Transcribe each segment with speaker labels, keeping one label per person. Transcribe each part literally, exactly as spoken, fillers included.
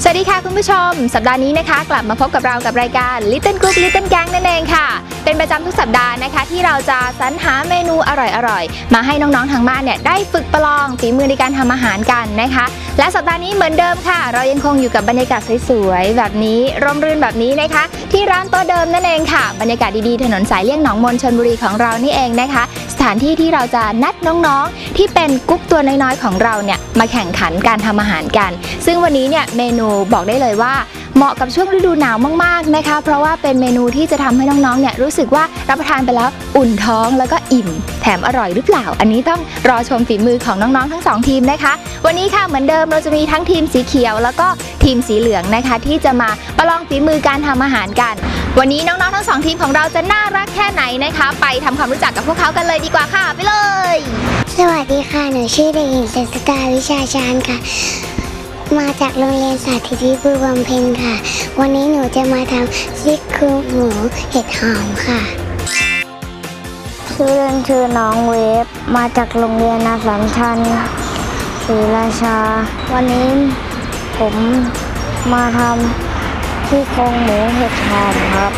Speaker 1: วัสดีค่ะคุณผู้ชมสัปดาห์นี้นะคะกลับมาพบกับเรากับรายการ Little Cook Little Gang นั่นเองค่ะเป็นประจำทุกสัปดาห์นะคะที่เราจะสรรหาเมนูอร่อยๆมาให้น้องๆทางบ้านเนี่ยได้ฝึกประลองฝีมือในการทำอาหารกันนะคะและสัปดาห์นี้เหมือนเดิมค่ะเรายังคงอยู่กับบรรยากาศสวยๆแบบนี้ร่มรื่นแบบนี้นะคะที่ร้านโต๊ะเดิมนั่นเองค่ะบรรยากาศดีๆถนนสายเลี่ยงหนองมนชลบุรีของเรานี่เองนะคะสถานที่ที่เราจะนัดน้องๆที่เป็นกุ๊กตัวน้อยๆของเราเนี่ยมาแข่งขันการทำอาหารกันซึ่งวันนี้เนี่ยเมนูบอกได้เลยว่าเหมาะกับช่วงฤดูหนาวมากๆนะคะเพราะว่าเป็นเมนูที่จะทำให้น้องๆเนี่ยรู้สึกว่ารับประทานไปแล้วอุ่นท้องแล้วก็อิ่มแถมอร่อยหรือเปล่าอันนี้ต้องรอชมฝีมือของน้องๆทั้งสองทีมนะคะวันนี้ค่ะเหมือนเดิมเราจะมีทั้งทีมสีเขียวแล้วก็ทีมสีเหลืองนะคะที่จะมาประลองฝีมือการทำอาหารกันวันนี้น้องๆทั้งสองทีมของเราจะน่ารักแค่ไหนนะคะไปทำความรู้จักกับพวกเขากันเลยดีกว่าค่ะไปเลย
Speaker 2: สวัสดีค่ะหนูชื่อเด็กหญิงเศรษฐกาวิชาชาญค่ะมาจากโรงเรียนสาธิตวิบูลย์บำเพ็ญค่ะวันนี้หนูจะมาทำซี่โครงหมูเห็ดหอมค่ะชื่อเล่นชื่อน้องเวฟมาจากโรงเรียนอาสัมชัญศรีราชาวันนี้ผมมาทำซี่โครงหมูเห็ดหอมครับ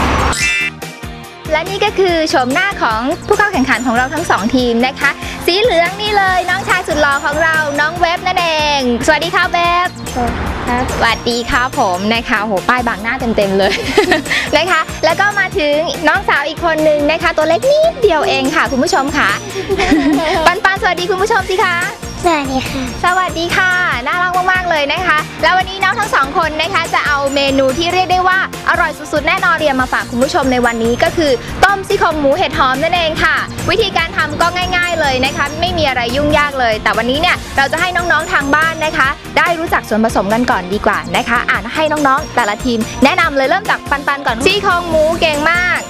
Speaker 1: และนี่ก็คือโฉมหน้าของผู้เข้าแข่งขันของเราทั้งสองทีมนะคะสีเหลืองนี่เลยน้องชายสุดหล่อของเราน้องเว็บนั่นเองสวัสดีค่ะเว็บครับสวัสดีค่ะผมนะคะโหป้ายบังหน้าเต็มๆเลย นะคะแล้วก็มาถึงน้องสาวอีกคนนึงนะคะตัวเล็กนิดเดียวเองค่ะคุณผู้ชมค่ะ ปันปันสวัสดีคุณผู้ชมสิคะ
Speaker 2: สวัสดีค่ะ
Speaker 1: สวัสดีค่ะน่ารักมากๆเลยนะคะแล้ววันนี้น้องทั้งสองคนนะคะจะเอาเมนูที่เรียกได้ว่าอร่อยสุดๆแน่นอนเรียนมาฝากคุณผู้ชมในวันนี้ก็คือต้มซี่โครงหมูเห็ดหอมนั่นเองค่ะวิธีการทำก็ง่ายๆเลยนะคะไม่มีอะไรยุ่งยากเลยแต่วันนี้เนี่ยเราจะให้น้องๆทางบ้านนะคะได้รู้จักส่วนผสมกันก่อนดีกว่านะคะอ่านให้น้องๆแต่ละทีมแนะนำเลยเริ่มจากปันปันก่อนซี่โครงหมูเก่งมาก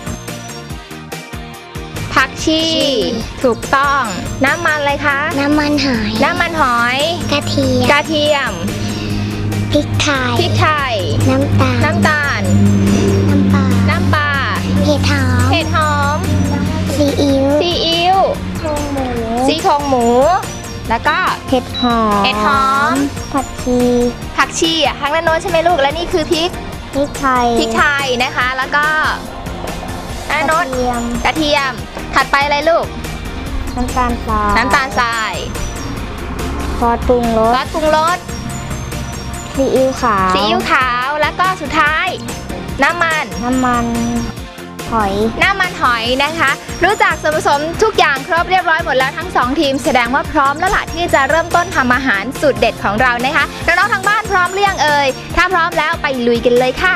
Speaker 1: ผักชีถูกต้องน้ำมันอะไรคะ
Speaker 2: น้ำมันหอย
Speaker 1: น้ำมันหอย
Speaker 2: กระเทียม
Speaker 1: กระเทียม
Speaker 2: พริกไทย
Speaker 1: พริกไทย
Speaker 2: น้ำตาล
Speaker 1: น้ำตาล
Speaker 2: น้ำปลา
Speaker 1: น้ำปลา
Speaker 2: เห็ดหอม
Speaker 1: เห็ดหอม
Speaker 2: ซีอิ๊ว
Speaker 1: ซีอิ๊วซี่โครงหมูแล้วก็
Speaker 2: เห็ดหอม
Speaker 1: เห็ดหอม
Speaker 2: ผักชี
Speaker 1: ผักชีอ่ะข้างด้านโน้นใช่ไหมลูกและนี่คือพริก
Speaker 2: พริกไทย
Speaker 1: พริกไทยนะคะแล้วก็
Speaker 2: กระเทียม
Speaker 1: กระเทียมถัดไปอะไรลูก
Speaker 2: น้ำตาลทราย
Speaker 1: น้ำตาลทราย
Speaker 2: ซอสปรุงรส
Speaker 1: ซอสปรุงรส
Speaker 2: ซีอิ๊วขาว
Speaker 1: ซีอิ๊วขาวแล้วก็สุดท้ายน้ำมัน
Speaker 2: น้ำมันหอย
Speaker 1: น้ำมันหอยนะคะรู้จักส่วนผสมทุกอย่างครบเรียบร้อยหมดแล้วทั้งสองทีมแสดงว่าพร้อมแล้วล่ะที่จะเริ่มต้นทำอาหารสูตรเด็ดของเรานะคะน้องๆทางบ้านพร้อมหรือยังเอ่ยถ้าพร้อมแล้วไปลุยกันเลยค่ะ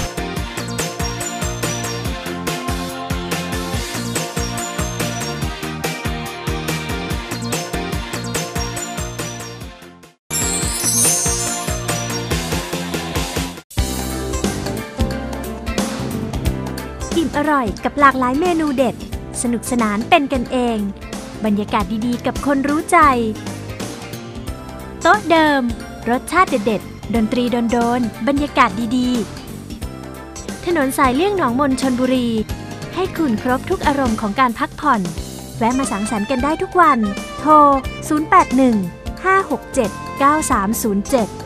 Speaker 3: อร่อยกับหลากหลายเมนูเด็ดสนุกสนานเป็นกันเองบรรยากาศดีๆกับคนรู้ใจโต๊ะเดิมรสชาติเด็ดๆดนตรีโดนๆบรรยากาศดีๆถนนสายเลี่ยงหนองมนชลบุรีให้คุณครบทุกอารมณ์ของการพักผ่อนแวะมาสังสรรค์กันได้ทุกวันโทรศูนย์ แปด หนึ่ง ห้า หก เจ็ด เก้า สาม ศูนย์ เจ็ด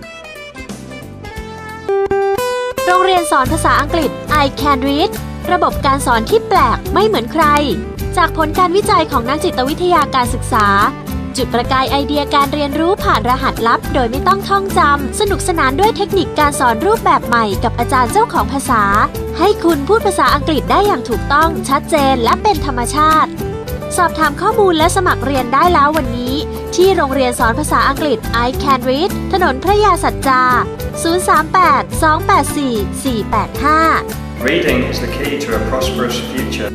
Speaker 3: โรงเรียนสอนภาษาอังกฤษ I Can Readระบบการสอนที่แปลกไม่เหมือนใครจากผลการวิจัยของนักจิตวิทยาการศึกษาจุดประกายไอเดียการเรียนรู้ผ่านรหัสลับโดยไม่ต้องท่องจำสนุกสนานด้วยเทคนิคการสอนรูปแบบใหม่กับอาจารย์เจ้าของภาษาให้คุณพูดภาษาอังกฤษได้อย่างถูกต้องชัดเจนและเป็นธรรมชาติสอบถามข้อมูลและสมัครเรียนได้แล้ววันนี้ที่โรงเรียนสอนภาษาอังกฤษ I Can Read ถนนพระยาสัจจาศูนย์ สาม แปด สอง แปด สี่ สี่ แปด ห้า
Speaker 4: Reading is the key to a prosperous future.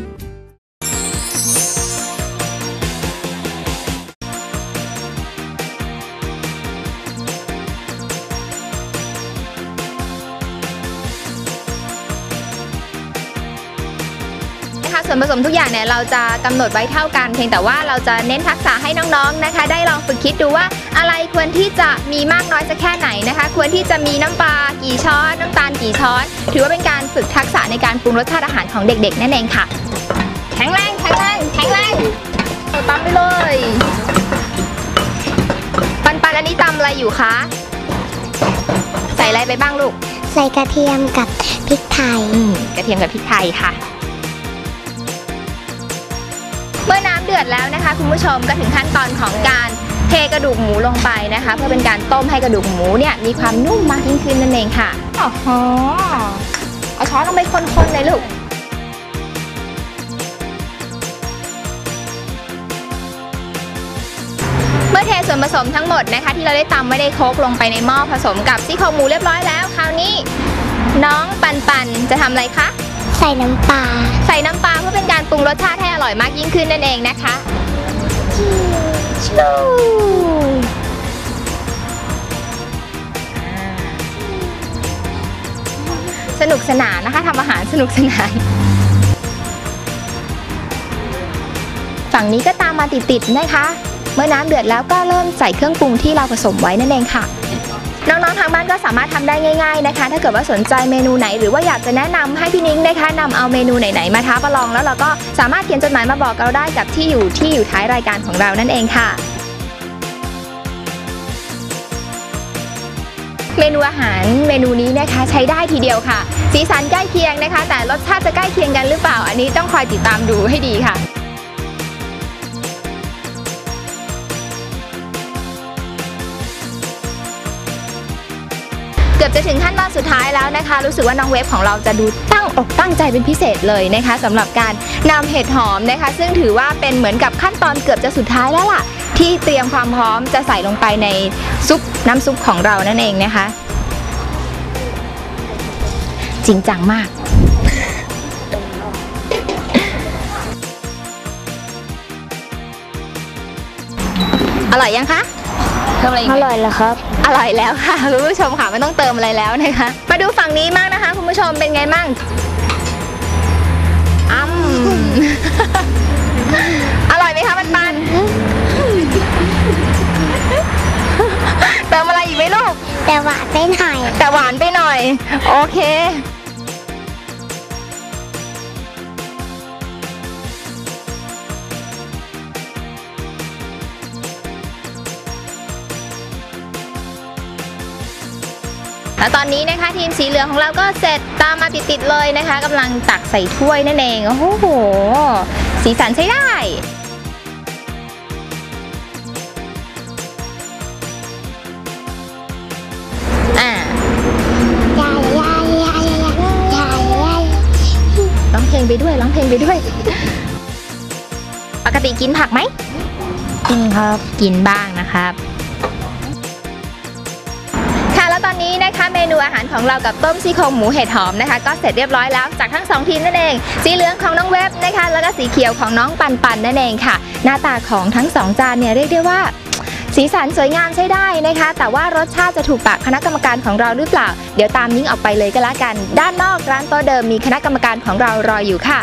Speaker 1: ส่วนผสมทุกอย่างเนี่ยเราจะกำหนดไว้เท่ากันเพียงแต่ว่าเราจะเน้นทักษะให้น้องๆนะคะได้ลองฝึกคิดดูว่าอะไรควรที่จะมีมากน้อยสักแค่ไหนนะคะควรที่จะมีน้ำปลากี่ช้อนน้ำตาลกี่ช้อนถือว่าเป็นการฝึกทักษะในการปรุงรสชาติอาหารของเด็กๆนั่นเองค่ะแข็งแรงแข็งแรงแข็งแรงตำไปเลยปันปันอันนี้ตำอะไรอยู่คะอะไรไปบ้างลูก
Speaker 2: ใส่กระเทียมกับพริกไทย
Speaker 1: อืมกระเทียมกับพริกไทยค่ะเมื่อน้ำเดือดแล้วนะคะคุณผู้ชมก็ถึงขั้นตอนของการเทกระดูกหมูลงไปนะคะเพื่อเป็นการต้มให้กระดูกหมูเนี่ยมีความนุ่มมากยิ่งขึ้นนั่นเองค่ะอ๋อเอาช้อนลงไปคนๆเลยลูกเมื่อเทส่วนผสมทั้งหมดนะคะที่เราได้ตำไม่ได้โคกลงไปในหม้อผสมกับซี่โครงหมูเรียบร้อยแล้วคราวนี้น้องปันปันจะทำอะไรคะ
Speaker 2: ใส่น้ำปลา
Speaker 1: ใส่น้ำปลาเพื่อเป็นการปรุงรสชาติให้อร่อยมากยิ่งขึ้นนั่นเองนะคะสนุกสนานนะคะทำอาหารสนุกสนานฝั่งนี้ก็ตามมาติดๆนะคะเมื่อน้ำเดือดแล้วก็เริ่มใส่เครื่องปรุงที่เราผสมไว้นั่นเองค่ะน้องๆทางบ้านก็สามารถทำได้ง่ายๆนะคะถ้าเกิดว่าสนใจเมนูไหนหรือว่าอยากจะแนะนำให้พี่นิ้งนะคะนำเอาเมนูไหนๆมาท้าประลองแล้วเราก็สามารถเขียนจดหมายมาบอกเราได้กับที่อยู่ที่อยู่ท้ายรายการของเรานั่นเองค่ะเมนูอาหารเมนูนี้นะคะใช้ได้ทีเดียวค่ะสีสันใกล้เคียงนะคะแต่รสชาติจะใกล้เคียงกันหรือเปล่าอันนี้ต้องคอยติดตามดูให้ดีค่ะเกือบจะถึงขั้นตอนสุดท้ายแล้วนะคะรู้สึกว่าน้องเวฟของเราจะดูตั้งอกตั้งใจเป็นพิเศษเลยนะคะสำหรับการนำเห็ดหอมนะคะซึ่งถือว่าเป็นเหมือนกับขั้นตอนเกือบจะสุดท้ายแล้วล่ะที่เตรียมความพร้อมจะใส่ลงไปในซุปน้ำซุปของเรานั่นเองนะคะจริงจังมากอร่อยยังคะเติมอะไรอีก
Speaker 2: อร่อยแล้วครับ
Speaker 1: อร่อยแล้วค่ะคุณผู้ชมค่ะไม่ต้องเติมอะไรแล้วนะคะมาดูฝั่งนี้มากนะคะคุณผู้ชมเป็นไงมั่งอ้ำ อร่อยไหมคะปันปันเติมอะไรอีกไหมลูก
Speaker 2: แต่หวานไปหน่อย
Speaker 1: แต่หวานไปหน่อยโอเคแล้วตอนนี้นะคะทีมสีเหลืองของเราก็เสร็จตามมาติดๆเลยนะคะกำลังตักใส่ถ้วยนั่นเองโอ้โหสีสันใช้ได้อ่าร้องเพลงไปด้วยร้องเพลงไปด้วยปกติกินผักไหม
Speaker 2: กินครับ
Speaker 1: กินบ้างนะครับแล้วตอนนี้นะคะเมนูอาหารของเรากับต้มซี่โครงหมูเห็ดหอมนะคะก็เสร็จเรียบร้อยแล้วจากทั้งสองทีมนั่นเองสีเหลืองของน้องเว็บนะคะแล้วก็สีเขียวของน้องปันปันนั่นเองค่ะหน้าตาของทั้งสองจานเนี่ยเรียกได้ว่าสีสันสวยงามใช้ได้นะคะแต่ว่ารสชาติจะถูกปากคณะกรรมการของเราหรือเปล่าเดี๋ยวตามนิ้งออกไปเลยก็แล้วกันด้านนอกร้านโต๊ะเดิมมีคณะกรรมการของเรารออยู่ค่ะ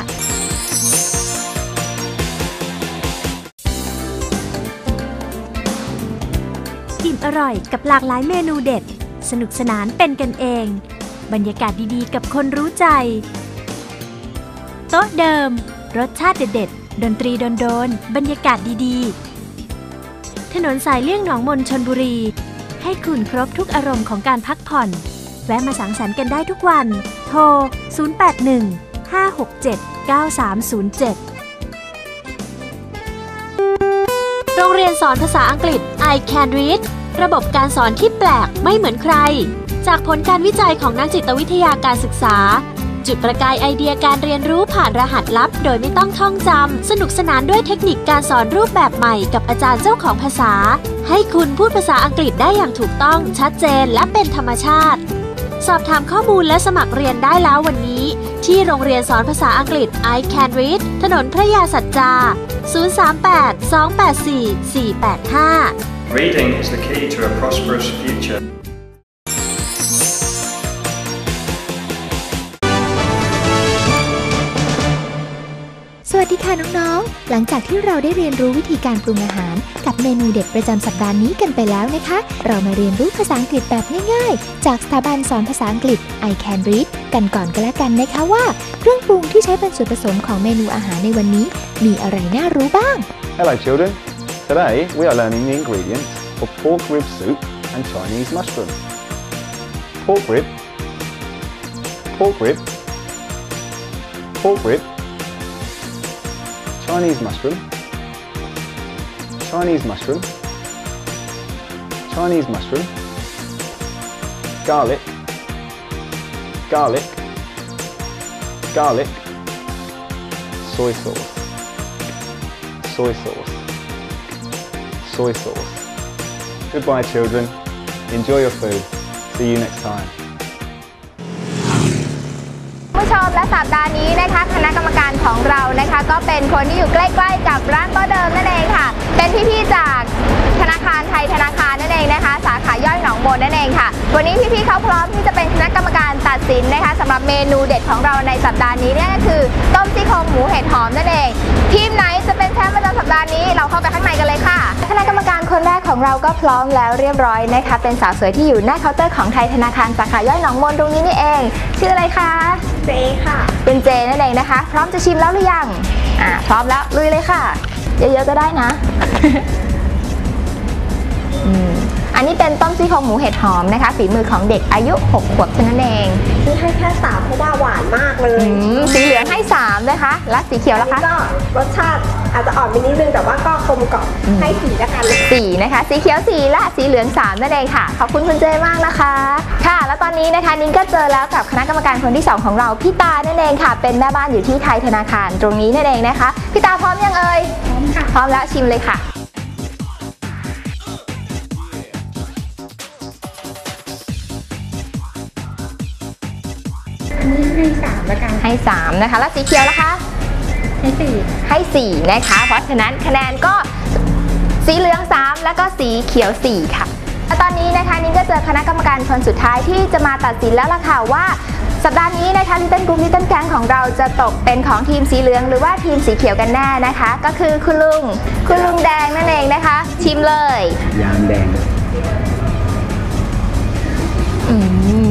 Speaker 3: อิ่มอร่อยกับหลากหลายเมนูเด็ดสนุกสนานเป็นกันเองบรรยากาศดีๆกับคนรู้ใจโต๊ะเดิมรสชาติเด็ดๆดนตรีโดนๆบรรยากาศดีๆถนนสายเลี่ยงหนองมนชลบุรีให้คุณครบทุกอารมณ์ของการพักผ่อนแวะมาสังสรรค์กันได้ทุกวันโทรศูนย์ แปด หนึ่ง ห้า หก เจ็ด เก้า สาม ศูนย์ เจ็ดโรงเรียนสอนภาษาอังกฤษ I Can Readระบบการสอนที่แปลกไม่เหมือนใครจากผลการวิจัยของนักจิตวิทยาการศึกษาจุดประกายไอเดียการเรียนรู้ผ่านรหัสลับโดยไม่ต้องท่องจำสนุกสนานด้วยเทคนิคการสอนรูปแบบใหม่กับอาจารย์เจ้าของภาษาให้คุณพูดภาษาอังกฤษได้อย่างถูกต้องชัดเจนและเป็นธรรมชาติสอบถามข้อมูลและสมัครเรียนได้แล้ววันนี้ที่โรงเรียนสอนภาษาอังกฤษ I Can Read ถนนพระยาสัจจาศูนย์ สาม แปด สอง แปด สี่ สี่ แปด ห้า
Speaker 4: Reading is the key to a prosperous future.
Speaker 1: สวัสดีค่ะน้องๆหลังจากที่เราได้เรียนรู้วิธีการปรุงอาหารกับเมนูเด็ดประจำสัปดาห์นี้กันไปแล้วนะคะเรามาเรียนรู้ภาษาอังกฤษแบบง่ายๆจากสถาบันสอนภาษาอังกฤษ I Can Read กันก่อนก็แล้วกันนะคะว่าเครื่องปรุงที่ใช้เป็นส่วนผสมของเมนูอาหารในวันนี้มีอะไรน่ารู้บ้าง
Speaker 5: Hello children. Today we are learning the ingredients for pork rib soup and Chinese mushroom. pork rib, pork rib, pork rib, Chinese mushroom, Chinese mushroom, Chinese mushroom, garlic, garlic, garlic, soy sauce, soy sauce, soy sauce. Goodbye children, enjoy your food, see you next time.
Speaker 1: ผู้ชมและสัปดาห์นี้นะคะคณะกรรมการของเรานะคะก็เป็นคนที่อยู่ใกล้ๆกับร้านโต๊ะเดิมนั่นเองค่ะเป็นพี่ๆจากธนาคารไทยธนาคารนั่นเองนะคะสาขาย่อยหนองมนนั่นเองค่ะวันนี้พี่ๆเขาพร้อมที่จะเป็นคณะกรรมการตัดสินนะคะสำหรับเมนูเด็ดของเราในสัปดาห์นี้เนี่ยก็คือต้มซี่โครงหมูเห็ดหอมนั่นเองทีมไหนจะเป็นแชมป์ประจำสัปดาห์นี้เราเข้าไปข้างในกันเลยค่ะคณะกรรมการคนแรกของเราก็พร้อมแล้วเรียบร้อยนะคะเป็นสาวสวยที่อยู่หน้าเคาน์เตอร์ของไทยธนาคารสาขาย่อยหนองมนตรงนี้นี่เองชื่ออะไรคะเจค่ะเป็นเจนั่นเองนะคะพร้อมจะชิมแล้วหรือยังอ่าพร้อมแล้วลุยเลยค่ะเยอะๆก็ได้นะ อืมอันนี้เป็นต้มซี่โครงหมูเห็ดหอมนะคะฝีมือของเด็กอายุหกขวบเท่านั้นเอง
Speaker 6: นี่ให้แค่สามเพราะว่าหวานมากเลย
Speaker 1: สีเหลืองให้สามนะคะและสีเขียวแล้วคะ
Speaker 6: ก็รสชาติอาจจะอ่อนไปนิดนึงแต่ว่าก็กลมกล่อมให้สีแล้วกัน
Speaker 1: สี่นะคะสีเขียวสี่และสีเหลืองสามนั่นเองค่ะขอบคุณคุณเจมากนะคะค่ะแล้วตอนนี้นะคะนิ้งก็เจอแล้วกับคณะกรรมการคนที่สองของเราพี่ตานั่นเองค่ะเป็นแม่บ้านอยู่ที่ไทยธนาคารตรงนี้นั่นเองนะคะพี่ตาพร้อมยังเอ่ยพร้อมค่ะพร้อมแล้วชิมเลยค่ะ
Speaker 6: ให้สามแล้วกัน
Speaker 1: ให้สามนะคะแล้วสีเขียวล่ะคะ
Speaker 6: ให้สี่
Speaker 1: ให้สี่นะคะเพราะฉะนั้นคะแนนก็สีเหลืองสามแล้วก็สีเขียวสี่ค่ะตอนนี้นะคะนิ้งก็เจอคณะกรรมการคนสุดท้ายที่จะมาตัดสินแล้วล่ะค่ะว่าสัปดาห์นี้นะคะ Little Group Little Gang ของเราจะตกเป็นของทีมสีเหลืองหรือว่าทีมสีเขียวกันแน่นะคะก็คือคุณลุงคุณลุงแดงนั่นเองนะคะชิมเลย
Speaker 7: ยางแดง
Speaker 1: อืม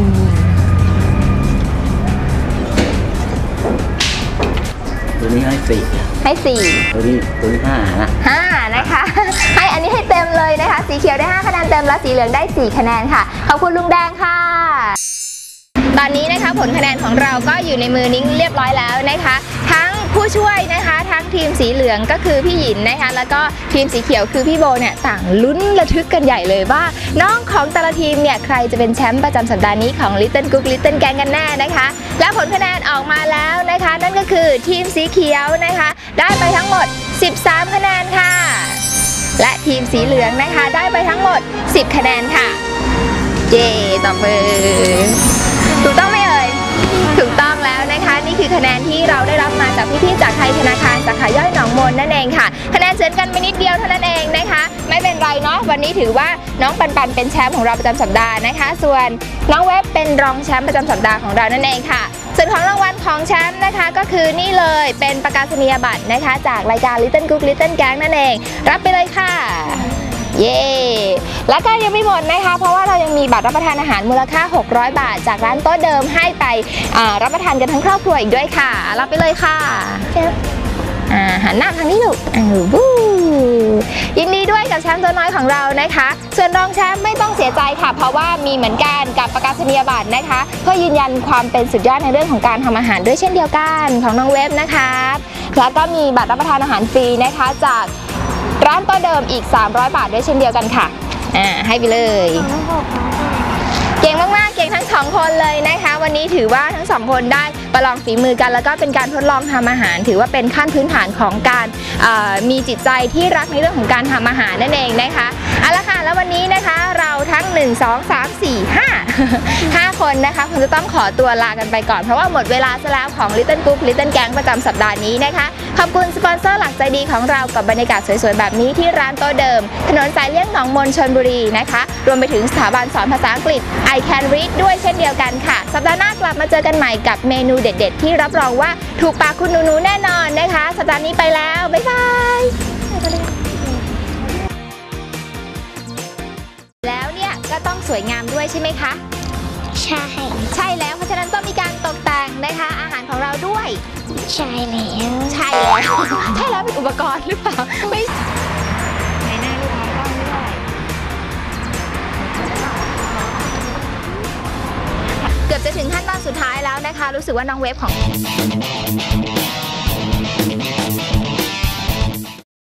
Speaker 7: ตัวนี้ให้สี่
Speaker 1: ให้สี่
Speaker 7: ตัวนี้ตัวนี้ห้านะ
Speaker 1: ห้านะคะให้อันนี้ให้เต็มเลยนะคะสีเขียวได้ห้าคะแนนเต็มและสีเหลืองได้สี่คะแนนค่ะขอบคุณลุงแดงค่ะตอนนี้นะคะผลคะแนนของเราก็อยู่ในมือนิ้งเรียบร้อยแล้วนะคะทั้งผู้ช่วยนะคะทั้งทีมสีเหลืองก็คือพี่หยินนะคะแล้วก็ทีมสีเขียวคือพี่โบเนี่ยต่างลุ้นระทึกกันใหญ่เลยว่าน้องของแต่ละทีมเนี่ยใครจะเป็นแชมป์ประจำสัปดาห์นี้ของ Little Group Little Gang กันแน่นะคะและผลคะแนนออกมาแล้วนะคะนั่นก็คือทีมสีเขียวนะคะได้ไปทั้งหมดสิบสามคะแนนค่ะและทีมสีเหลืองนะคะได้ไปทั้งหมดสิบคะแนนค่ะเย้ตบมือถูกต้องไหมเอ่ยถูกต้องแล้วนะคะนี่คือคะแนนที่เราได้รับมาจากพี่ๆจากไทยธนาคารสาขาย่อยหนองมนนั่นเองค่ะคะแนนเฉือนกันไปนิดเดียวเท่านั้นเองนะคะไม่เป็นไรเนาะวันนี้ถือว่าน้องปันปันเป็นแชมป์ของเราประจำสัปดาห์นะคะส่วนน้องเว็บเป็นรองแชมป์ประจำสัปดาห์ของเรานั่นเองค่ะส่วนของรางวัลของแชมป์นะคะก็คือนี่เลยเป็นประกาศนียบัตรนะคะจากรายการ Little Group Little Gang นั่นเองรับไปเลยค่ะเย้แล้วก็ยังไม่หมดนะคะเพราะว่าเรายังมีบัตรรับประทานอาหารมูลค่าหกร้อยบาทจากร้านโต๊ะเดิมให้ไปรับประทานกันทั้งครอบครัวอีกด้วยค่ะรับไปเลยค่ะอ่าหันหน้าทางนี้ลูกอ่าบู๊ยินดีด้วยกับแชมป์ตัวน้อยของเรานะคะส่วนรองแชมป์ไม่ต้องเสียใจค่ะเพราะว่ามีเหมือนกันกับประกาศนียบัตรนะคะเพื่อยืนยันความเป็นสุดยอดในเรื่องของการทำอาหารด้วยเช่นเดียวกันของน้องเว็บนะคะแล้วก็มีบัตรรับประทานอาหารฟรีนะคะจากร้านโต๊ะเดิมอีกสามร้อยบาทด้วยเช่นเดียวกันค่ะอ่าให้ไปเลยเก่งมากๆเก่งทั้งสองคนเลยนะคะวันนี้ถือว่าทั้งสองคนได้ประลองฝีมือกันแล้วก็เป็นการทดลองทำอาหารถือว่าเป็นขั้นพื้นฐานของการมีจิตใจที่รักในเรื่องของการทำอาหารนั่นเองนะคะเอาละค่ะแล้ววันนี้นะคะเราทั้งหนึ่ง สอง สาม สี่ ห้า ห้าคนนะคะคงจะต้องขอตัวลากันไปก่อนเพราะว่าหมดเวลาซะแล้วของ Little Group Little Gang ประจำสัปดาห์นี้นะคะขอบคุณสปอนเซอร์หลักใจดีของเรากับบรรยากาศสวยๆแบบนี้ที่ร้านโต๊ะเดิมถนนสายเลี่ยงหนองมนชลบุรีนะคะรวมไปถึงสถาบันสอนภาษาอังกฤษ I Can Read ด้วยเช่นเดียวกันค่ะสัปดาห์หน้ากลับมาเจอกันใหม่กับเมนูเด็ดๆที่รับรองว่าถูกปากคุณหนูๆแน่นอนนะคะสัปดาห์นี้ไปแล้วบ๊ายบายแล้วเนี่ยก็ต้องสวยงามด้วยใช่ไหมคะ
Speaker 2: ใช่
Speaker 1: ใช่แล้วเพราะฉะนั้นต้องมีการตกแต่งนะคะอาหารของเราด้วย
Speaker 2: ใช่แล้ว
Speaker 1: ใช่แล้วใช่แล้วเป็นอุปกรณ์หรือเปล่าไม่ในหน้าลูกค้าต้องด้วยเกือบจะถึงขั้นตอนสุดท้ายแล้วนะคะรู้สึกว่าน้องเวฟของ